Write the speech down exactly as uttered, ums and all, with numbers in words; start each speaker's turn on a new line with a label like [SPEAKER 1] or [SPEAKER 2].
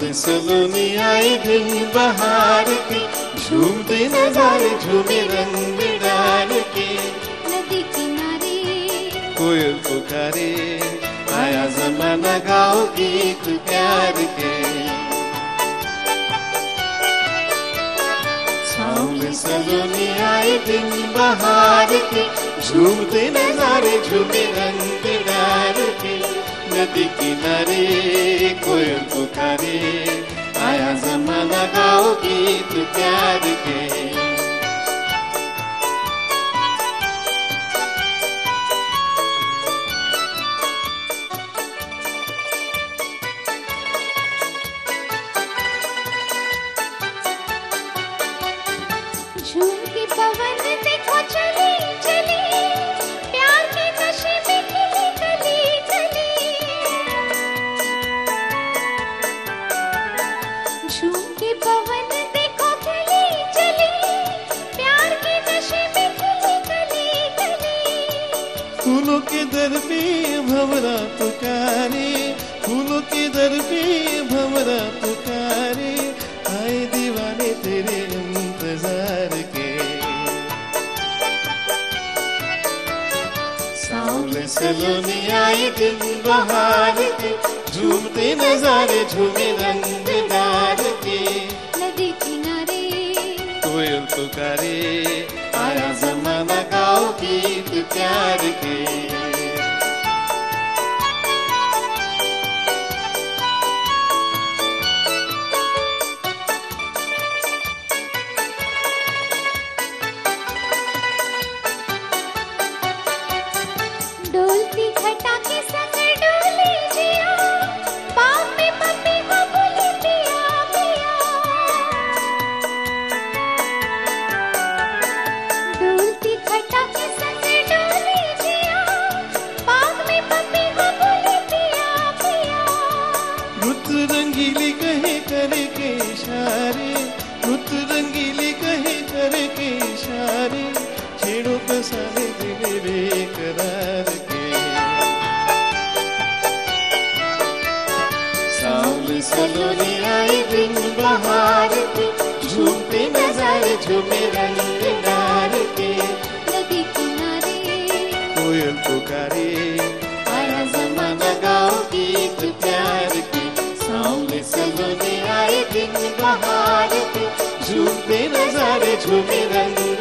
[SPEAKER 1] सावले सलोनी आई दिन बहार की, झूमते नजारे झूमे रंग डाल के।
[SPEAKER 2] नदी किनारे
[SPEAKER 1] कोयल पुकारे, आया जमाना गाओ गीत प्यार के। सावले सलोनी आई दिन बहार की, झूमते नजारे झूमे रंग डाल के। नदी किनारे कोयल पुकारे, आया जमाना गाओ गीत प्यार के।
[SPEAKER 2] झूम की पवन देखो चली चली, प्यार के नशे में खिली कली कली। झूम की पवन देखो खिली चली, प्यार के नशे में खिली कली कली।
[SPEAKER 1] फूलों के दर पे भंवरा पुकारे, फूलों के दर पे भंवरा पुकारे। आए दीवाने तेरे इंतजार के। सावले सलोनी आई दिन बहार के, झूमते नजारे झूमे रंग डाल के।
[SPEAKER 2] नदी किनारे
[SPEAKER 1] कोयल पुकारे, आया जमाना गाओ गीत प्यार के।
[SPEAKER 2] डोलती घटा के संग डोली जिया, बाग में पपी को भूली पिया पिया। डोलती घटा के संग डोली जिया, बाग में पपी को भूली पिया पिया।
[SPEAKER 1] रुत रंगीली कहे करे के इशारे, रुत रंगीली कहे करे के इशारे। छेड़ो फसाने दिले बेकरार के। सावले सलोनी आई दिन बहार के, झूमते नजारे झूमे रंग डाल के।
[SPEAKER 2] नदी किनारे
[SPEAKER 1] कोयल पुकारे, आया जमाना गाओ गीत प्यार के। सावले सलोनी आई दिन बहार के, झूमते नजारे झूमे रंग